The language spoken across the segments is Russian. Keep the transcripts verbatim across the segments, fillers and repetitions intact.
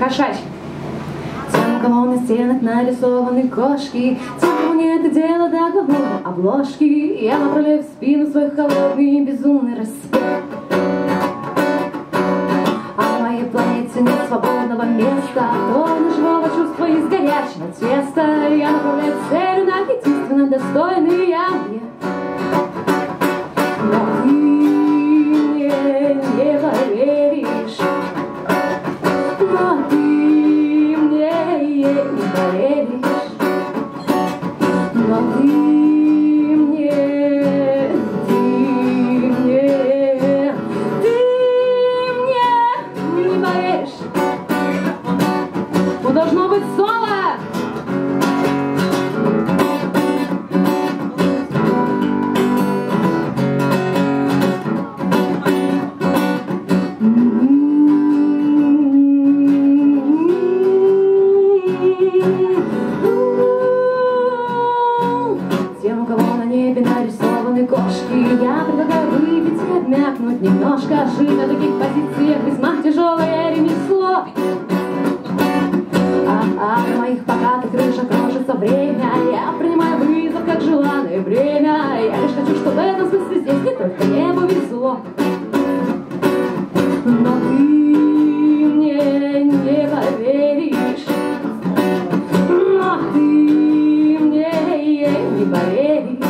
Кошачий. Тем, у кого на стенах нарисованы кошки, тем, кому нет дела до главной обложки, я направляю в спину свой холодный и безумный распев. А на моей планете нет свободного места, полно живого чувства из горячего теста. Я направляю цель на единственно достойный объект. Но ты мне не поверишь, но ты мне не поверишь, но ты мне, ты мне, ты мне не поверишь. Ну, должно быть соло. Тем, у кого на небе нарисованы кошки, я предлагаю выпить и обмякнуть немножко. Жить на таких позициях весьма тяжелое ремесло. А, а на моих покатых крышах кружится время. Я принимаю вызов как желанное бремя. Я лишь хочу, чтобы в этом смысле здесь не только не повезло. Но ты мне не поверишь, но ты мне не поверишь,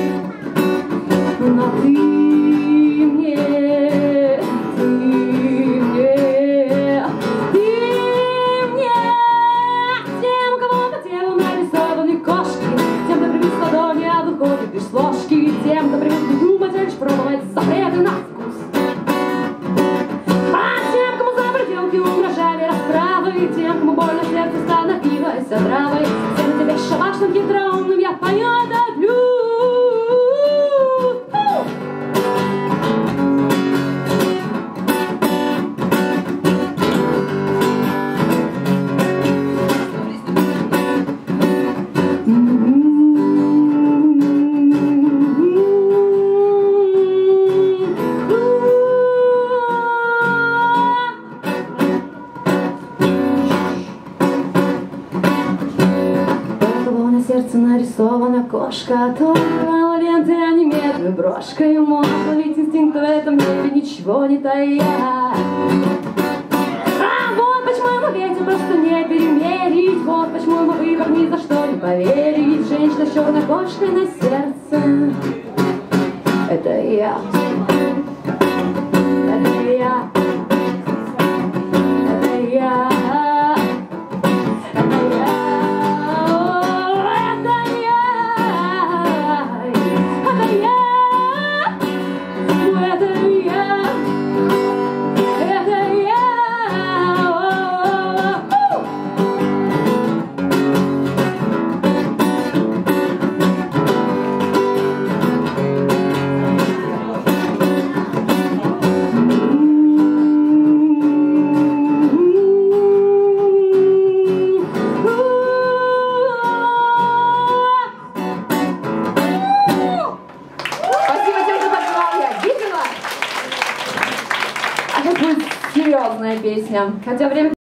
но ты мне, ты мне, ты мне. Тем, у кого по телу нарисованы кошки, тем, кто привык с ладони, а выходит лишь с ложки, тем, кто привык не думать, а лишь пробовать запреты на вкус. Угрожали расправой, тем, кому больно сердце становилось отравой, тем тебе шабашным хитроумным я пою этот блюз. На сердце нарисована кошка, то ленты, а не медной брошкой. Можно ведь инстинкт в этом мире ничего не тая. А вот почему ему ветер просто не перемерить, вот почему ему выбор ни за что не поверить. Женщина с черной кошкой на сердце — это я, это я, это я. Серьезная песня. Хотя время